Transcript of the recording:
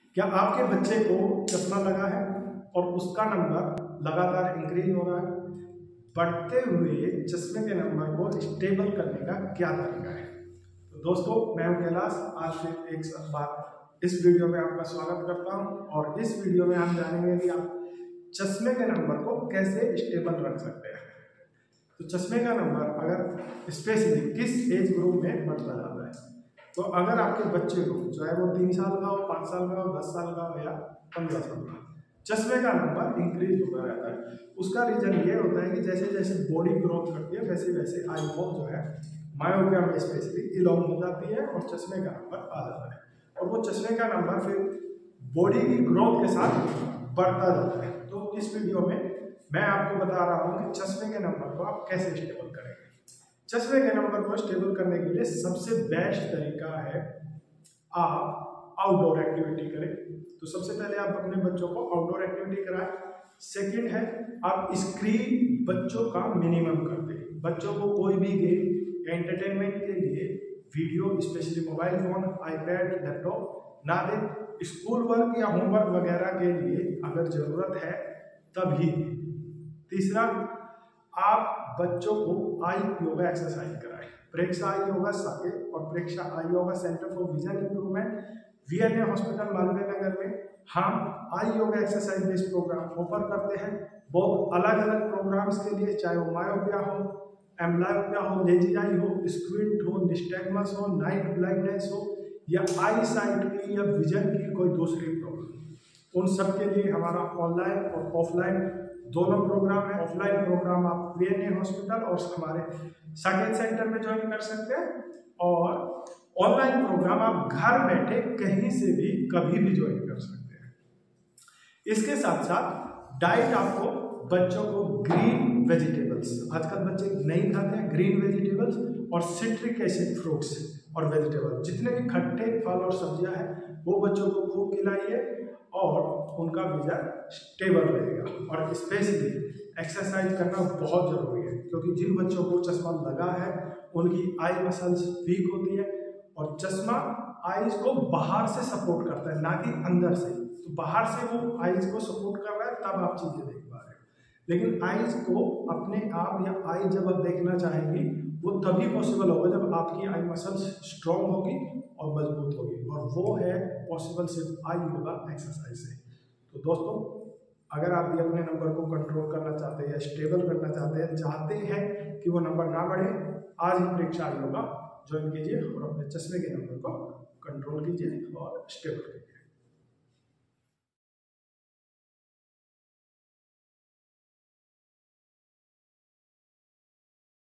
क्या आपके बच्चे को चश्मा लगा है और उसका नंबर लगातार इंक्रीज हो रहा है? बढ़ते हुए चश्मे के नंबर को स्टेबल करने का क्या तरीका है? तो दोस्तों, मैं हूं कैलाश। आज फिर एक बार इस वीडियो में आपका स्वागत करता हूं और इस वीडियो में हम जानेंगे कि आप चश्मे के नंबर को कैसे स्टेबल रख सकते हैं। तो चश्मे का नंबर अगर स्पेशली किस एज ग्रुप में बढ़ता जाता है, तो अगर आपके बच्चे को, चाहे वो 3 साल का हो, 5 साल का हो, 10 साल का हो या 15 साल का, चश्मे का नंबर इंक्रीज होता रहता है। उसका रीजन ये होता है कि जैसे जैसे बॉडी ग्रोथ करती है वैसे वैसे आईबॉल जो है मायोपिया में स्पेशली इलॉन्ग हो जाती है और चश्मे का नंबर आ जाता है। और वो चश्मे का नंबर फिर बॉडी की ग्रोथ के साथ बढ़ता जाता है। तो इस वीडियो में मैं आपको बता रहा हूँ कि चश्मे के नंबर को आप कैसे स्टेबल करेंगे। चश्मे के नंबर को स्टेबल करने के लिए सबसे बेस्ट तरीका है आप आउटडोर एक्टिविटी करें। तो सबसे पहले आप अपने बच्चों को आउटडोर एक्टिविटी कराएं। सेकंड है, आप स्क्रीन बच्चों का मिनिमम कर दें। बच्चों को कोई भी गेम या एंटरटेनमेंट के लिए video, specially mobile phone, iPad, laptop ना दें। स्कूल वर्क या होमवर्क वगैरह के लिए अगर जरूरत है तभी। तीसरा, आप बच्चों को आई योगा एक्सरसाइज कराएं। प्रेक्षा आई योगा साकेत और Preksha eye yoga centre for vision improvement VNA hospital Malviya Nagar में हम eye yoga exercise based programme offer करते हैं। बहुत अलग अलग प्रोग्राम्स के लिए, चाहे वो मायोपिया हो, एम्ब्लायोपिया हो, लेजी आई हो, स्क्विंट हो, निस्टैग्मस हो, नाइट ब्लाइंडनेस हो या आई साइट की या विजन की कोई दूसरी प्रॉब्लम, उन सब के लिए हमारा ऑनलाइन और ऑफलाइन दोनों प्रोग्राम है। ऑफलाइन प्रोग्राम आप वीएनए हॉस्पिटल और हमारे साकेत सेंटर में ज्वाइन कर सकते हैं और ऑनलाइन प्रोग्राम आप घर बैठे कहीं से भी कभी भी ज्वाइन कर सकते हैं। इसके साथ साथ डाइट, आपको बच्चों को ग्रीन वेजिटेबल्स, आजकल बच्चे नहीं खाते हैं ग्रीन वेजिटेबल्स और सिट्रिक एसिड फ्रूट्स और वेजिटेबल, जितने भी खट्टे फल और सब्जियां हैं वो बच्चों को खूब खिलाइए और उनका विजन स्टेबल रहेगा। और स्पेशली एक्सरसाइज करना बहुत जरूरी है, क्योंकि जिन बच्चों को चश्मा लगा है उनकी आई मसल्स वीक होती है और चश्मा आईज को बाहर से सपोर्ट करता है, ना कि अंदर से। तो बाहर से वो आईज को सपोर्ट कर रहा है तब आप चीजें देख पा रहे हो, लेकिन आईज को अपने आप या आई जब आप देखना चाहेंगी वो तभी पॉसिबल होगा जब आपकी आई मसल्स स्ट्रॉन्ग होगी और मजबूत होगी, और वो है पॉसिबल सिर्फ आई योगा एक्सरसाइज से। तो दोस्तों, अगर आप भी अपने नंबर को कंट्रोल करना चाहते हैं या स्टेबल करना चाहते हैं कि वो नंबर ना बढ़े, आज ही प्रेक्षा योगा ज्वाइन कीजिए और अपने चश्मे के नंबर को कंट्रोल कीजिए और स्टेबल कीजिए।